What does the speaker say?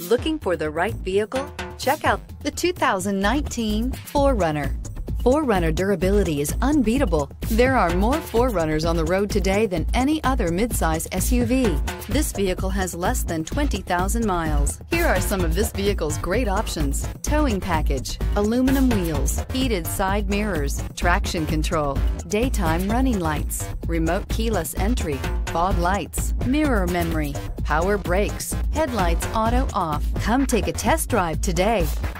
Looking for the right vehicle? Check out the 2019 4Runner. 4Runner durability is unbeatable. There are more 4Runners on the road today than any other midsize SUV. This vehicle has less than 20,000 miles. Here are some of this vehicle's great options: towing package, aluminum wheels, heated side mirrors, traction control, daytime running lights, remote keyless entry, fog lights, mirror memory, power brakes, headlights auto off. Come take a test drive today.